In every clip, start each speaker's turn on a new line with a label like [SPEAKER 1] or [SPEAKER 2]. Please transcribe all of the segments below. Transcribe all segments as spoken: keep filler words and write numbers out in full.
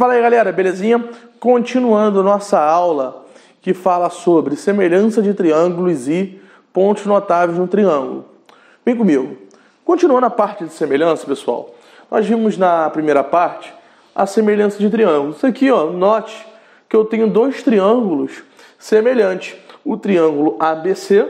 [SPEAKER 1] Fala aí, galera, belezinha? Continuando nossa aula que fala sobre semelhança de triângulos e pontos notáveis no triângulo. Vem comigo. Continuando a parte de semelhança, pessoal, nós vimos na primeira parte a semelhança de triângulos. Isso aqui, ó, note que eu tenho dois triângulos semelhantes. O triângulo A B C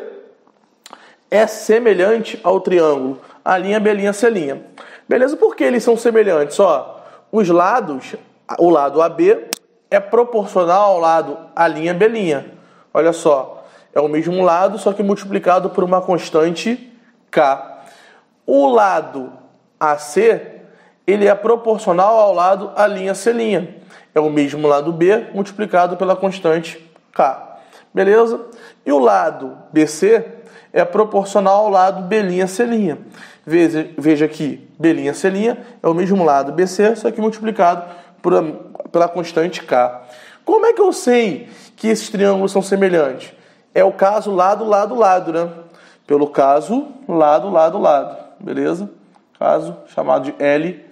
[SPEAKER 1] é semelhante ao triângulo A', B', C'. Beleza? Por que eles são semelhantes? Ó, os lados, o lado A B é proporcional ao lado A', B'. Olha só, é o mesmo lado, só que multiplicado por uma constante K. O lado A C, ele é proporcional ao lado A', C'. É o mesmo lado B multiplicado pela constante K. Beleza? E o lado B C é proporcional ao lado B', C'. Veja, veja aqui, B', C' é o mesmo lado B C, só que multiplicado por, pela constante K. Como é que eu sei que esses triângulos são semelhantes? É o caso lado, lado, lado, né? Pelo caso lado, lado, lado. Beleza? Caso chamado de L,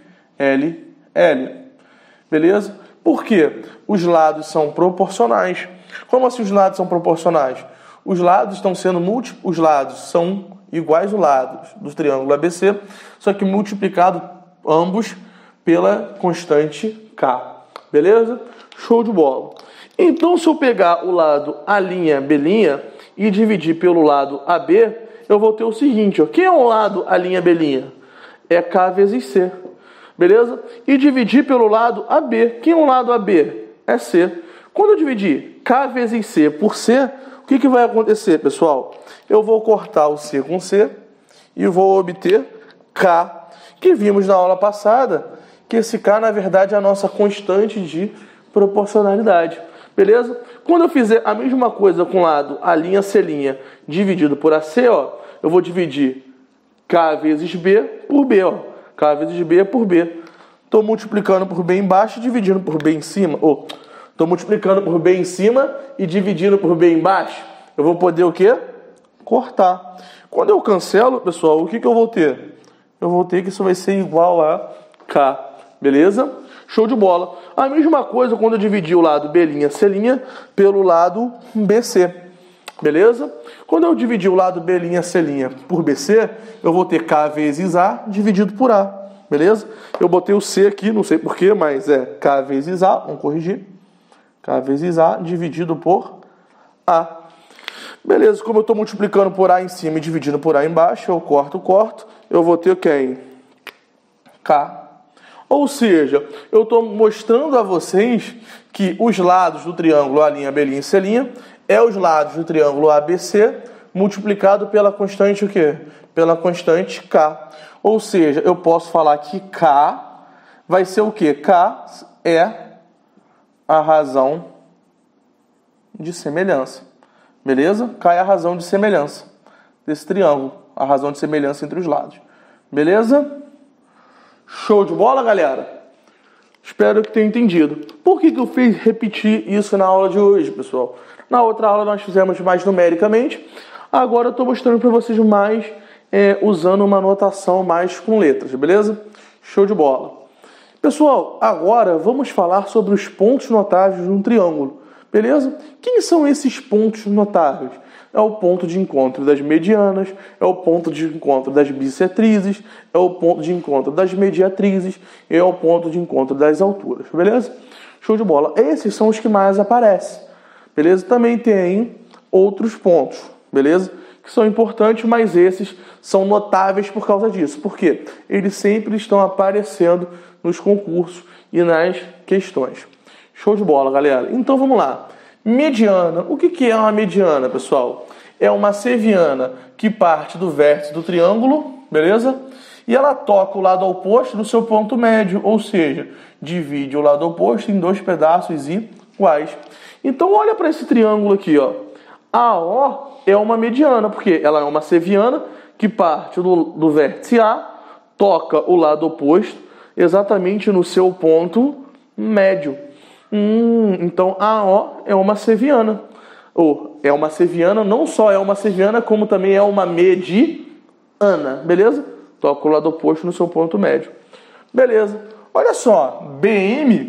[SPEAKER 1] L, L. Beleza? Por quê? Os lados são proporcionais. Como assim os lados são proporcionais? Os lados estão sendo múltiplos, os lados são iguais aos lados do triângulo A B C, só que multiplicado ambos pela constante K. Beleza? Show de bola. Então, se eu pegar o lado A', B' e dividir pelo lado A B, eu vou ter o seguinte, ó. Quem é o lado A', B'? É K vezes C. Beleza? E dividir pelo lado A B. Quem é o lado A B? É C. Quando eu dividir K vezes C por C, o que, que vai acontecer, pessoal? Eu vou cortar o C com C e vou obter K, que vimos na aula passada, que esse K, na verdade, é a nossa constante de proporcionalidade. Beleza? Quando eu fizer a mesma coisa com o lado A', C' dividido por A C, ó, eu vou dividir K vezes B por B, ó. K vezes B por B. Estou multiplicando por B embaixo e dividindo por B em cima. Estou oh, multiplicando por B em cima e dividindo por B embaixo. Eu vou poder o quê? Cortar. Quando eu cancelo, pessoal, o que, que eu vou ter? Eu vou ter que isso vai ser igual a K. Beleza? Show de bola. A mesma coisa quando eu dividir o lado B', C' pelo lado B C. Beleza? Quando eu dividir o lado B', C' por B C, eu vou ter K vezes A dividido por A. Beleza? Eu botei o C aqui, não sei porquê, mas é K vezes A. Vamos corrigir. K vezes A dividido por A. Beleza? Como eu estou multiplicando por A em cima e dividindo por A embaixo, eu corto, corto. Eu vou ter quem? K. Ou seja, eu estou mostrando a vocês que os lados do triângulo A', B', C' é os lados do triângulo A B C multiplicado pela constante o quê? Pela constante K. Ou seja, eu posso falar que K vai ser o quê? K é a razão de semelhança. Beleza? K é a razão de semelhança desse triângulo. A razão de semelhança entre os lados. Beleza? Show de bola, galera? Espero que tenha entendido. Por que, que eu fiz repetir isso na aula de hoje, pessoal? Na outra aula nós fizemos mais numericamente. Agora eu estou mostrando para vocês mais é, usando uma notação mais com letras, beleza? Show de bola. Pessoal, agora vamos falar sobre os pontos notáveis de um triângulo, beleza? Quem são esses pontos notáveis? É o ponto de encontro das medianas, é o ponto de encontro das bissetrizes, é o ponto de encontro das mediatrizes e é o ponto de encontro das alturas, beleza? Show de bola. Esses são os que mais aparecem, beleza? Também tem outros pontos, beleza? Que são importantes, mas esses são notáveis por causa disso. Por quê? Eles sempre estão aparecendo nos concursos e nas questões. Show de bola, galera. Então vamos lá. Mediana. O que é uma mediana, pessoal? É uma seviana que parte do vértice do triângulo, beleza? E ela toca o lado oposto do seu ponto médio, ou seja, divide o lado oposto em dois pedaços iguais. Então olha para esse triângulo aqui, ó. A O é uma mediana, porque ela é uma seviana que parte do, do vértice A, toca o lado oposto exatamente no seu ponto médio. Hum, então A O é uma seviana. Ou é uma seviana, não só é uma seviana, como também é uma mediana. Beleza? Toca o lado oposto no seu ponto médio. Beleza. Olha só, B M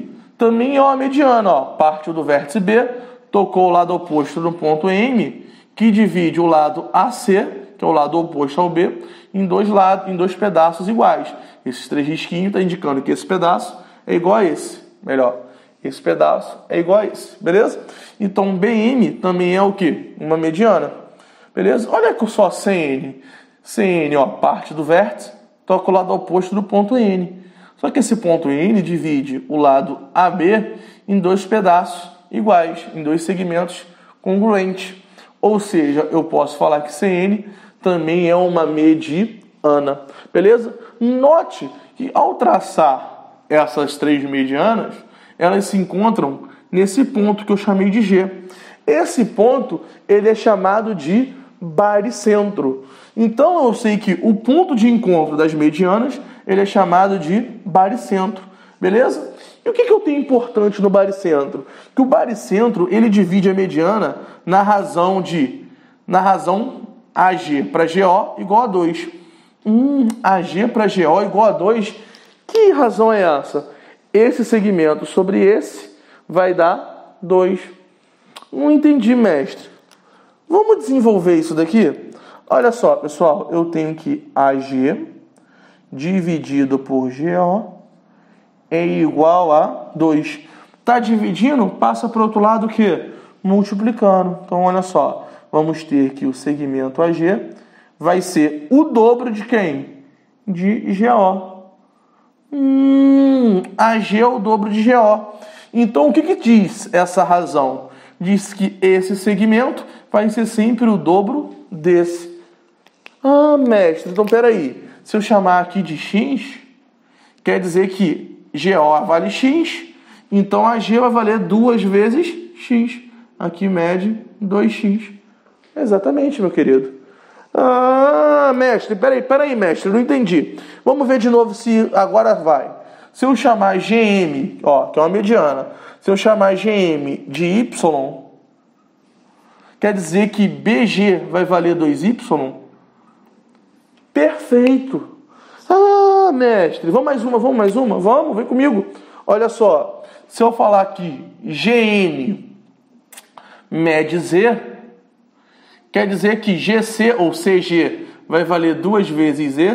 [SPEAKER 1] também é uma mediana, ó. Partiu do vértice B, tocou o lado oposto no ponto M, que divide o lado A C, que é o lado oposto ao B, em dois lados, em dois pedaços iguais. Esses três risquinhos estão indicando que esse pedaço é igual a esse. Melhor, esse pedaço é igual a esse, beleza? Então, B M também é o quê? Uma mediana, beleza? Olha só C N. C N, ó, parte do vértice, toca o lado oposto do ponto N. Só que esse ponto N divide o lado A B em dois pedaços iguais, em dois segmentos congruentes. Ou seja, eu posso falar que C N também é uma mediana, beleza? Note que ao traçar essas três medianas, elas se encontram nesse ponto que eu chamei de G. Esse ponto, ele é chamado de baricentro. Então, eu sei que o ponto de encontro das medianas, ele é chamado de baricentro, beleza? E o que, que eu tenho importante no baricentro? Que o baricentro, ele divide a mediana na razão de, na razão A G para G O igual a dois. Hum, A G para G O igual a dois. Que razão é essa? Esse segmento sobre esse vai dar dois. Não entendi, mestre. Vamos desenvolver isso daqui? Olha só, pessoal, eu tenho que A G dividido por G O é igual a dois. Está dividindo? Passa para o outro lado o quê? Multiplicando. Então, olha só. Vamos ter que o segmento A G vai ser o dobro de quem? De G O. Hum, A G é o dobro de G O. Então, o que, que diz essa razão? Diz que esse segmento vai ser sempre o dobro desse. Ah, mestre, então peraí. Se eu chamar aqui de X, quer dizer que G O vale X, então A G vai valer duas vezes X. Aqui mede dois x. Exatamente, meu querido. Ah, mestre, peraí, peraí, mestre, não entendi. Vamos ver de novo se agora vai. Se eu chamar G M, ó, que é uma mediana, se eu chamar G M de Y, quer dizer que B G vai valer dois y? Perfeito. Ah, mestre, vamos mais uma, vamos mais uma? Vamos, vem comigo. Olha só, se eu falar aqui G N mede Z, quer dizer que G C ou C G vai valer duas vezes Z?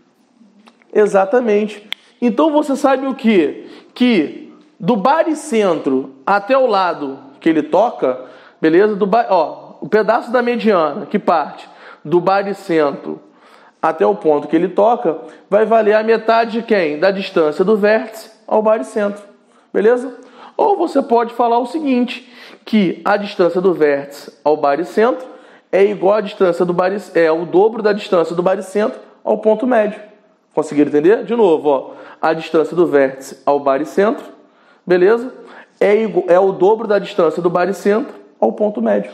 [SPEAKER 1] Exatamente. Então você sabe o quê? Que do baricentro até o lado que ele toca, beleza? Do ba... ó, o pedaço da mediana que parte do baricentro até o ponto que ele toca vai valer a metade de quem? Da distância do vértice ao baricentro, beleza? Ou você pode falar o seguinte, que a distância do vértice ao baricentro é igual à distância do baricentro, é o dobro da distância do baricentro ao ponto médio. Conseguiram entender? De novo, ó, a distância do vértice ao baricentro, beleza? É, igual, é o dobro da distância do baricentro ao ponto médio.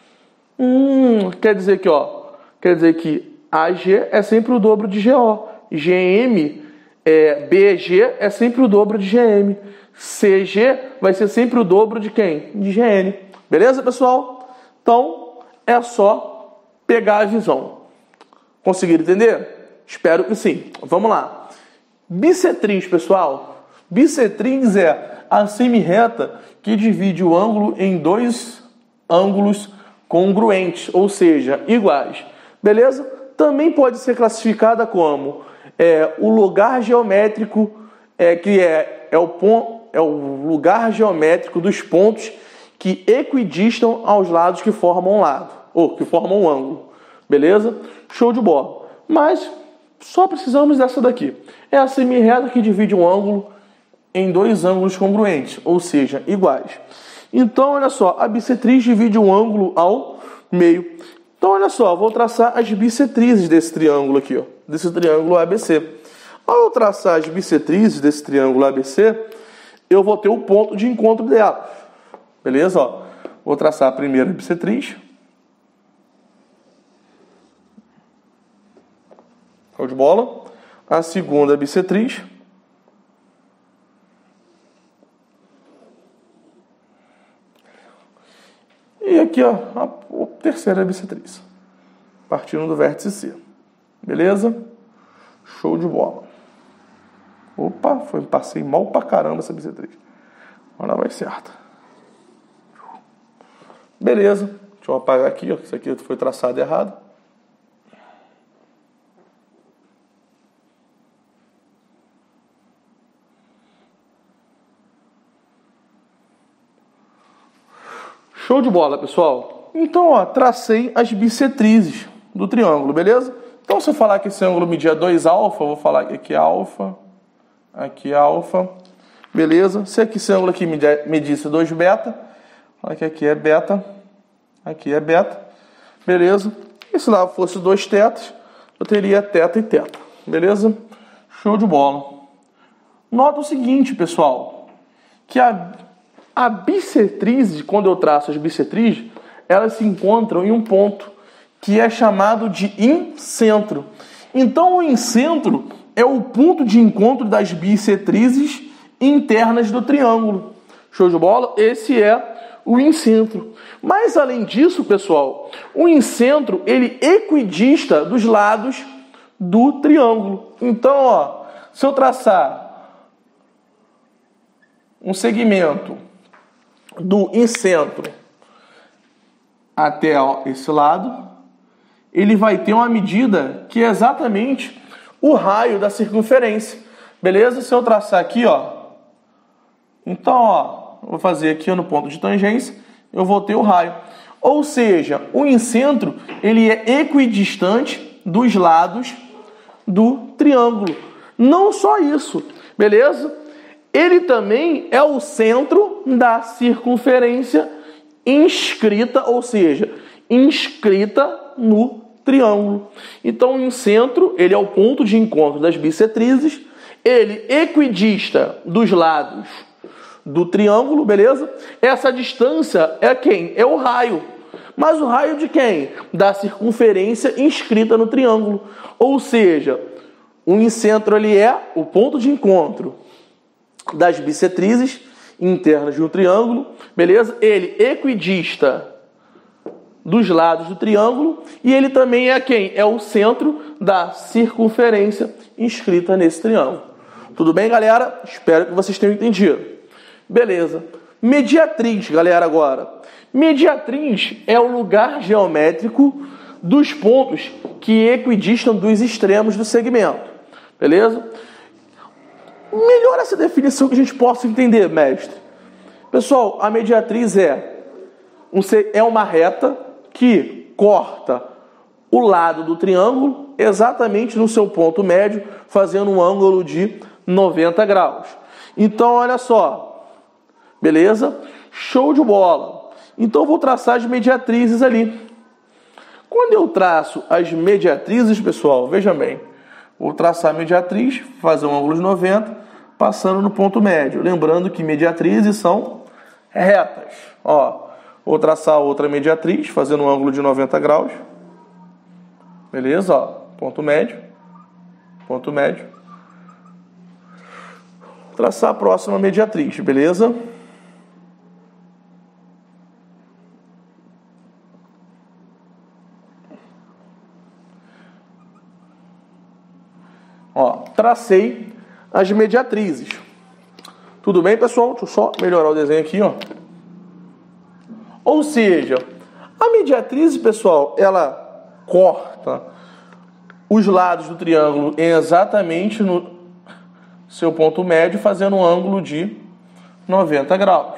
[SPEAKER 1] Hum, quer dizer que, ó, quer dizer que A G é sempre o dobro de G O. G M, é, B G é sempre o dobro de G M. C G vai ser sempre o dobro de quem? De G N. Beleza, pessoal? Então, é só pegar a visão. Conseguiram entender? Espero que sim. Vamos lá. Bissetriz, pessoal. Bissetriz é a semirreta que divide o ângulo em dois ângulos congruentes, ou seja, iguais. Beleza? Também pode ser classificada como é, o lugar geométrico, é, que é, é, o ponto, é o lugar geométrico dos pontos que equidistam aos lados que formam um lado, ou que formam um ângulo. Beleza? Show de bola. Mas só precisamos dessa daqui. É a semirreta que divide um ângulo em dois ângulos congruentes, ou seja, iguais. Então, olha só, a bissetriz divide um ângulo ao meio. Então, olha só, vou traçar as bissetrizes desse triângulo aqui, ó, desse triângulo A B C. Ao eu traçar as bissetrizes desse triângulo A B C, eu vou ter o ponto de encontro dela. Beleza? Ó, vou traçar a primeira bissetriz. Show de bola. A segunda bissetriz. E aqui, ó, a terceira bissetriz. Partindo do vértice C. Beleza? Show de bola. Opa, foi, passei mal pra caramba essa bissetriz. Agora vai certo. Beleza. Deixa eu apagar aqui, ó. Isso aqui foi traçado errado. Show de bola, pessoal. Então, ó, tracei as bissetrizes do triângulo, beleza? Então, se eu falar que esse ângulo media dois alfa, eu vou falar que aqui é alfa, aqui é alfa, beleza? Se aqui esse ângulo aqui medisse dois beta, fala que aqui é beta, aqui é beta, beleza? E se lá fosse dois tetas, eu teria teta e teta, beleza? Show de bola. Nota o seguinte, pessoal, que a, a bissetriz, quando eu traço as bissetrizes, elas se encontram em um ponto que é chamado de incentro. Então, o incentro é o ponto de encontro das bissetrizes internas do triângulo. Show de bola? Esse é o incentro. Mas, além disso, pessoal, o incentro, ele equidista dos lados do triângulo. Então, ó, se eu traçar um segmento do incentro até ó, esse lado, ele vai ter uma medida que é exatamente o raio da circunferência. Beleza? Se eu traçar aqui, ó, então, ó, vou fazer aqui ó, no ponto de tangência, eu vou ter o raio. Ou seja, o incentro, ele é equidistante dos lados do triângulo. Não só isso, beleza? Ele também é o centro da circunferência inscrita, ou seja, inscrita no triângulo. Então, o incentro, ele é o ponto de encontro das bissetrizes, ele equidista dos lados do triângulo, beleza? Essa distância é quem? É o raio. Mas o raio de quem? Da circunferência inscrita no triângulo. Ou seja, o incentro, ele é o ponto de encontro das bissetrizes internas de um triângulo, beleza? Ele equidista dos lados do triângulo e ele também é quem? É o centro da circunferência inscrita nesse triângulo. Tudo bem, galera? Espero que vocês tenham entendido. Beleza. Mediatriz, galera, agora. Mediatriz é o lugar geométrico dos pontos que equidistam dos extremos do segmento. Beleza? Melhor essa definição que a gente possa entender, mestre. Pessoal, a mediatriz é, um, é uma reta que corta o lado do triângulo exatamente no seu ponto médio, fazendo um ângulo de noventa graus. Então, olha só. Beleza? Show de bola. Então, eu vou traçar as mediatrizes ali. Quando eu traço as mediatrizes, pessoal, veja bem. Vou traçar a mediatriz, fazer um ângulo de noventa, passando no ponto médio. Lembrando que mediatrizes são retas. Ó, vou traçar outra mediatriz, fazendo um ângulo de noventa graus. Beleza? Ó, ponto médio. Ponto médio. Traçar a próxima mediatriz, beleza? Ó, tracei as mediatrizes. Tudo bem, pessoal? Deixa eu só melhorar o desenho aqui, ó. Ou seja, a mediatriz, pessoal, ela corta os lados do triângulo exatamente no seu ponto médio, fazendo um ângulo de noventa graus.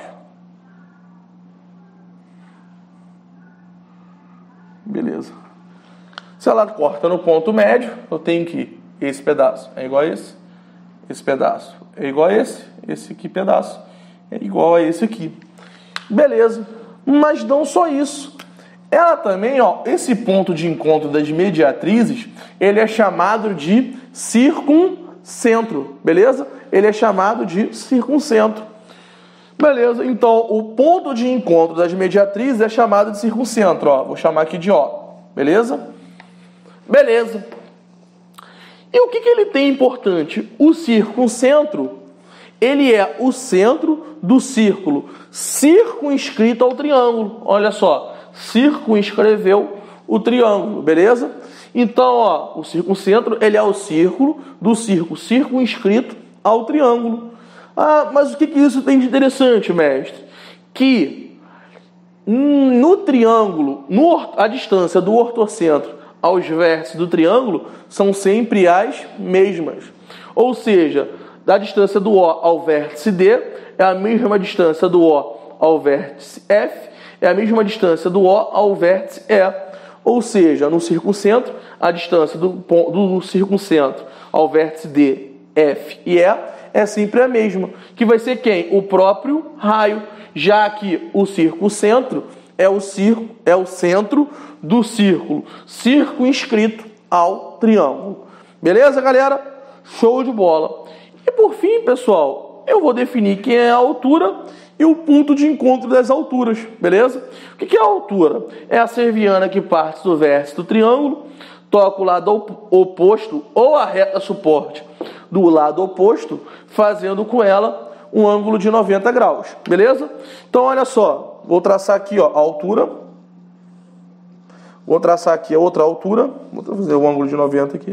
[SPEAKER 1] Beleza. Se ela corta no ponto médio, eu tenho que esse pedaço é igual a esse, esse pedaço é igual a esse, esse aqui pedaço é igual a esse aqui. Beleza. Mas não só isso. Ela também, ó, esse ponto de encontro das mediatrizes, ele é chamado de circuncentro, beleza? Ele é chamado de circuncentro. Beleza, então o ponto de encontro das mediatrizes é chamado de circuncentro, ó. Vou chamar aqui de O, beleza? Beleza. E o que, que ele tem importante? O circuncentro, ele é o centro do círculo circunscrito ao triângulo. Olha só, circunscreveu o triângulo, beleza? Então, ó, o circuncentro, ele é o círculo do círculo circunscrito ao triângulo. Ah, mas o que, que isso tem de interessante, mestre? Que no triângulo, no, a distância do ortocentro aos vértices do triângulo são sempre as mesmas. Ou seja, da distância do O ao vértice D é a mesma distância do O ao vértice F, é a mesma distância do O ao vértice E. Ou seja, no circuncentro, a distância do, do circuncentro ao vértice D, F e E é sempre a mesma, que vai ser quem? O próprio raio, já que o circuncentro é o, circo, é o centro do círculo circunscrito ao triângulo. Beleza, galera? Show de bola! E por fim, pessoal, eu vou definir quem é a altura e o ponto de encontro das alturas, beleza? O que é a altura? É a cerviana que parte do vértice do triângulo, toca o lado oposto ou a reta suporte do lado oposto, fazendo com ela um ângulo de noventa graus, beleza? Então, olha só, vou traçar aqui, ó, a altura, vou traçar aqui a outra altura, vou fazer o ângulo de noventa aqui.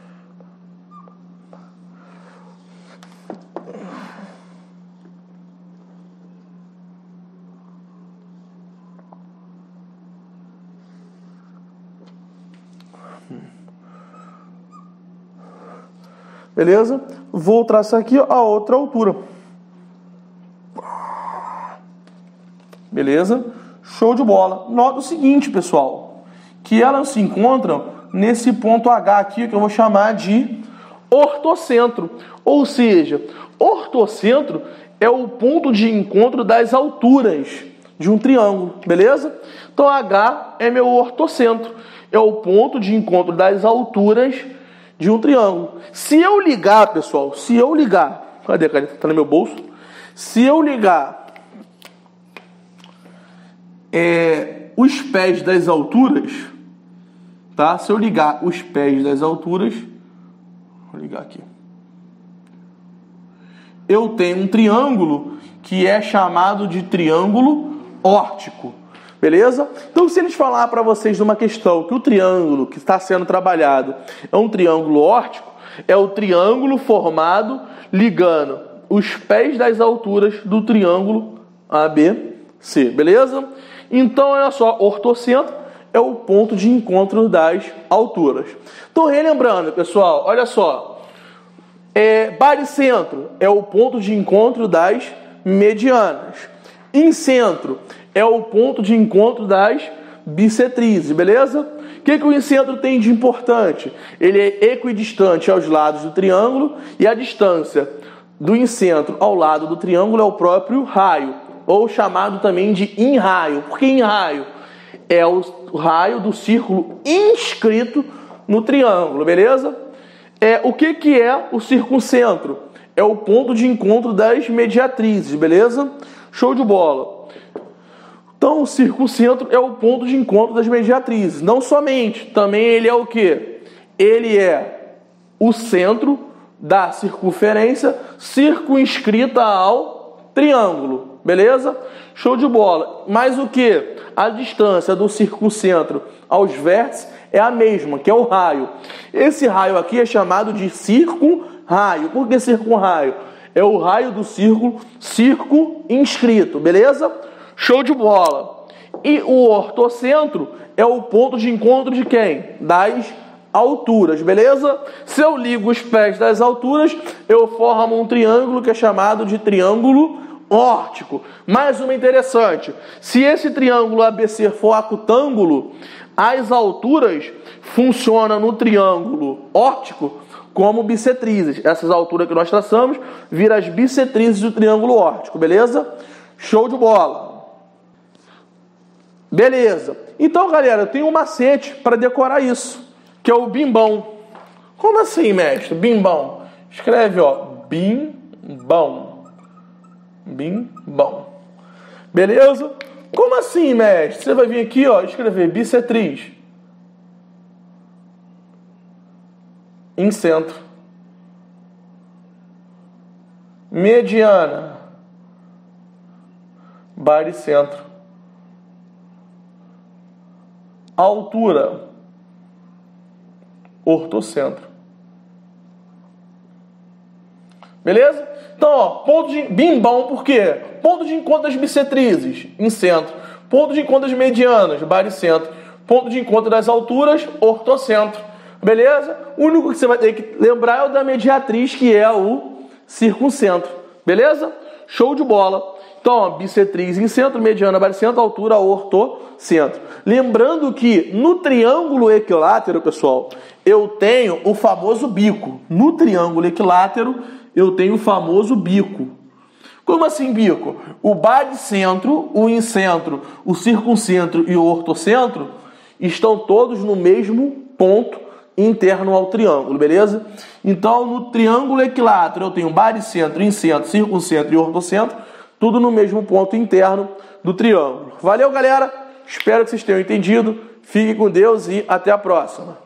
[SPEAKER 1] Beleza? Vou traçar aqui a outra altura. Beleza? Show de bola. Nota o seguinte, pessoal, que elas se encontram nesse ponto H aqui, que eu vou chamar de ortocentro. Ou seja, ortocentro é o ponto de encontro das alturas de um triângulo, beleza? Então H é meu ortocentro, é o ponto de encontro das alturas de um triângulo. Se eu ligar, pessoal, se eu ligar, cadê a caneta? Tá no meu bolso. Se eu ligar é, os pés das alturas, tá? Se eu ligar os pés das alturas, vou ligar aqui. Eu tenho um triângulo que é chamado de triângulo órtico. Beleza? Então, se eles falar para vocês numa questão que o triângulo que está sendo trabalhado é um triângulo órtico, é o triângulo formado ligando os pés das alturas do triângulo A B C. Beleza? Então, olha só, ortocentro é o ponto de encontro das alturas. Então, relembrando, pessoal, olha só, é, baricentro é o ponto de encontro das medianas. Incentro é o ponto de encontro das bissetrizes, beleza? O que, que o incentro tem de importante? Ele é equidistante aos lados do triângulo e a distância do incentro ao lado do triângulo é o próprio raio, ou chamado também de in-raio. Por que in-raio? É o raio do círculo inscrito no triângulo, beleza? É, o que, que é o circuncentro? É o ponto de encontro das mediatrizes, beleza? Show de bola! Então, o circuncentro é o ponto de encontro das mediatrizes. Não somente, também ele é o quê? Ele é o centro da circunferência circunscrita ao triângulo, beleza? Show de bola. Mas o que? A distância do circuncentro aos vértices é a mesma, que é o raio. Esse raio aqui é chamado de circunraio. Por que circunraio? É o raio do círculo circunscrito, beleza? Show de bola. E o ortocentro é o ponto de encontro de quem? Das alturas, beleza? Se eu ligo os pés das alturas, eu formo um triângulo que é chamado de triângulo órtico. Mais uma interessante. Se esse triângulo A B C for acutângulo, as alturas funcionam no triângulo órtico como bissetrizes. Essas alturas que nós traçamos viram as bissetrizes do triângulo órtico, beleza? Show de bola. Beleza. Então, galera, eu tenho um macete para decorar isso, que é o bimbão. Como assim, mestre? Bimbão. Escreve, ó, bimbão. Bimbão. Beleza? Como assim, mestre? Você vai vir aqui, ó, escrever bissetriz. Incentro. Mediana. Baricentro. Altura, ortocentro. Beleza? Então, ó, ponto de bimbão, por quê? Ponto de encontro das bissetrizes, em centro. Ponto de encontro das medianas, baricentro. Ponto de encontro das alturas, ortocentro. Beleza? O único que você vai ter que lembrar é o da mediatriz, que é o circuncentro. Beleza? Show de bola. Então, ó, bissetriz em centro, mediana, baricentro, altura, ortocentro. Lembrando que no triângulo equilátero, pessoal, eu tenho o famoso bico. No triângulo equilátero, eu tenho o famoso bico. Como assim bico? O baricentro, o incentro, o circuncentro e o ortocentro estão todos no mesmo ponto interno ao triângulo, beleza? Então, no triângulo equilátero, eu tenho baricentro, incentro, circuncentro e ortocentro, tudo no mesmo ponto interno do triângulo. Valeu, galera! Espero que vocês tenham entendido. Fiquem com Deus e até a próxima.